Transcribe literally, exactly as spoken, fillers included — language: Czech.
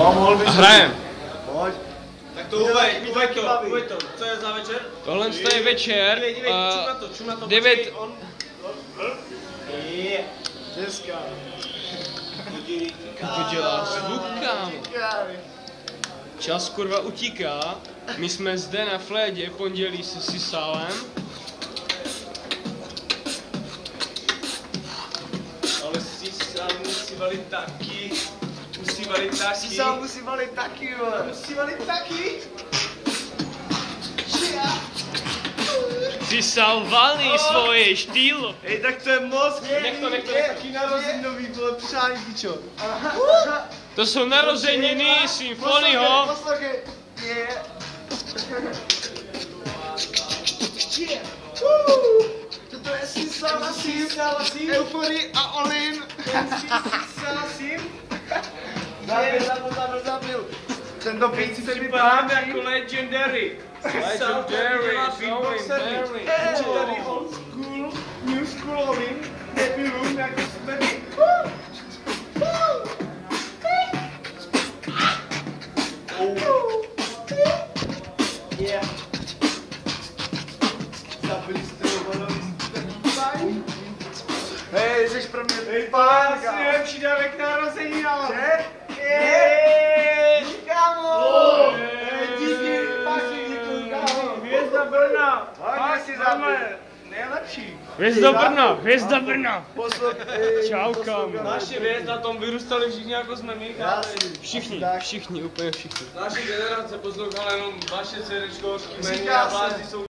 No, mohl bys. A hrajem. Pojď. Tak to uvej, uvej to, uvej to. Co je za večer? Tohle je večer. Dívej, dívej, čum na to, čum na to. devět. Je. Česká. To dělá zvuk, kámo. Čas kurva utíká. My jsme zde na Flédě pondělí se Sisálem. Ale Sisál musí valit taky. Musí valit taky. Sisál musí valit taky, vole. Musí valit taky. Sisál valí svoje štýlo. Ej, tak to je moc. Nech to, nech to, nech to. Taky narozeninový, vole, přání, pičo. To jsou narozeniny Symfonyho. Poslouchej. Je. Toto je Sisál a Sim. Euforii a Olin. Sisál a Sim. Zabil, zabil, zabil, zabil. Tento beat se mi Připadám páčí. jako legendary. Legendary, legendary. Je tady old school, new school Olin. Happy room, jako jsme. Yeah. Zabili jste ho, valový jste. Hej, jsi pro mě Hej, pán, pán, nejlepší dárek narozeninám. Že? Jeeeeej. Kámo! Hej, díky, paši, děkuji, kámo. Hvězda Brna. Hodně si zabil. Nejlepší. Hvězda Brna, hvězda Brna. Poslouchej. Čau, kámo. Naše věc na tom vyrůstali všichni jako jsme my. Všichni, všichni, úplně všichni. Naše generace poslouchala jenom vaše C D čko, Říká se. jsou